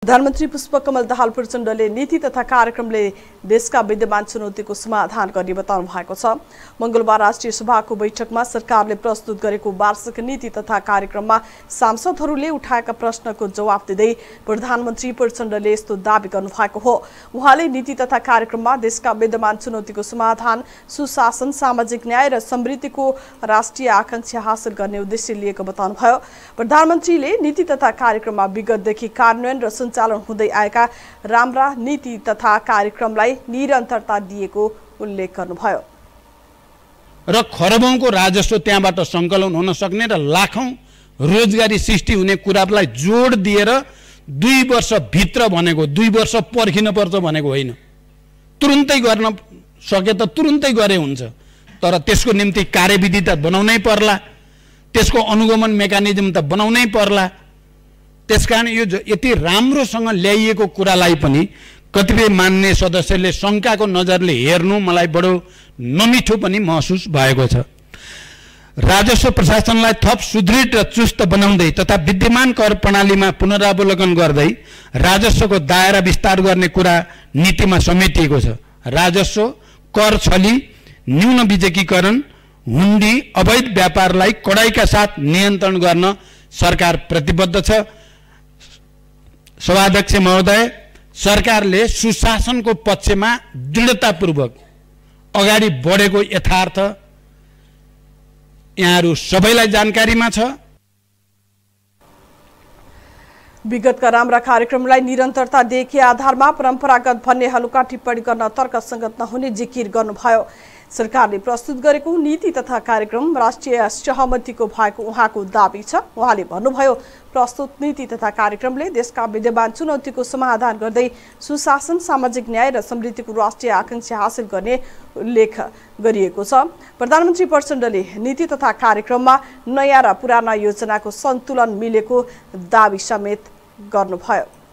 प्रधानमन्त्री पुष्पकमल दाहाल प्रचण्डले नीति तथा कार्यक्रमले देशका विद्यमान चुनौतीको समाधान गर्ने बताउनु भएको छ। मंगलबार राष्ट्रिय सभाको बैठकमा सरकारले प्रस्तुत गरेको वार्षिक नीति तथा कार्यक्रममा सांसदहरूले उठाएका प्रश्नको जवाफ दिँदै प्रधानमन्त्री प्रचण्डले यस्तो दावी गर्नुभएको हो। उहाँले नीति तथा कार्यक्रममा देशका विद्यमान चुनौतीको समाधान, सुशासन, सामाजिक न्याय र समृद्धिको राष्ट्रिय आकांक्षा हासिल गर्ने उद्देश्य लिएको बताउनुभयो। प्रधानमन्त्रीले नीति तथा कार्यक्रममा विगतदेखि कार्यान्वयन र सञ्चालन हुँदै आएका राम्रा नीति तथा कार्यक्रमलाई निरन्तरता दिएको उल्लेख गर्नुभयो। र खरबौंको राजस्व त्यहाँबाट सङ्कलन हुन सक्ने र लाखौं रोजगारी सृष्टि हुने कुरालाई जोड दिएर 2 वर्ष भित्र भनेको 2 वर्ष पर्खिन पर्छ भनेको होइन। तुरुन्तै गर्न सके त तुरुन्तै गरे हुन्छ, तर त्यसको निम्ति कार्यविधि त बनाउनै पर्ला, त्यसको अनुगमन मेकानिजम त बनाउनै पर्ला। त्यसकारण यो यति राम्रोसँग ल्याइएको कुरालाई पनि कतिपय मान्ने सदस्यले शङ्काको नजरले हेर्नु मलाई बडो नमिठो पनि महसुस भएको छ। राजस्व प्रशासनलाई थप सुदृढ र चुस्त बनाउँदै तथा विद्यमान कर प्रणालीमा पुनरावलोकन गर्दै राजस्वको दायरा विस्तार गर्ने कुरा नीतिमा समेटिएको छ। राजस्व, कर छली, न्यून बिजकीकरण, हुन्डी, अवैध व्यापारलाई कडाइका साथ नियन्त्रण गर्न सरकार प्रतिबद्ध छ। सभाध्यक्ष महोदय, सरकारले सुशासनको पक्षमा दृढतापूर्वक अगाडि बढेको यथार्थ यहाँहरू सबैलाई जानकारीमा छ। विगतका राम्रा कार्यक्रमलाई निरन्तरता दिएकै आधारमा परम्परागत भन्ने हलुका टिप्पणी गर्न तर्कसङ्गत नहुने जिकिर गर्नुभयो। सरकारले प्रस्तुत गरेको नीति तथा कार्यक्रम राष्ट्रिय सहमतिको भएको उहाँको दावी छ। उहाँले भन्नुभयो, प्रस्तुत नीति तथा कार्यक्रमले देशका विद्यमान चुनौतीको समाधान गर्दै सुशासन, सामाजिक न्याय र समृद्धिको राष्ट्रिय आकांक्षा हासिल गर्ने उल्लेख गरिएको छ। प्रधानमन्त्री प्रचण्डले नीति तथा कार्यक्रममा नयाँ र पुराना योजनाको सन्तुलन मिलेको दावी समेत गर्नुभयो।